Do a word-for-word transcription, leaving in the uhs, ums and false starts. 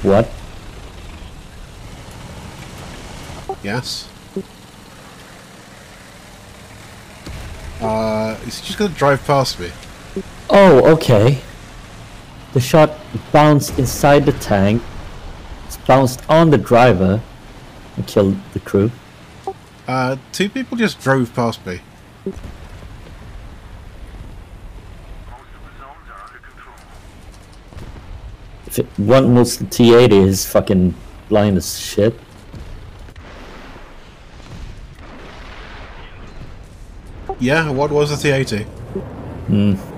What? Yes. Uh, is he just gonna drive past me? Oh, okay. The shot bounced inside the tank. It's bounced on the driver and killed the crew. Uh, two people just drove past me. If it, one was the T eighty is fucking blind as shit. Yeah, what was the T eighty? Hmm.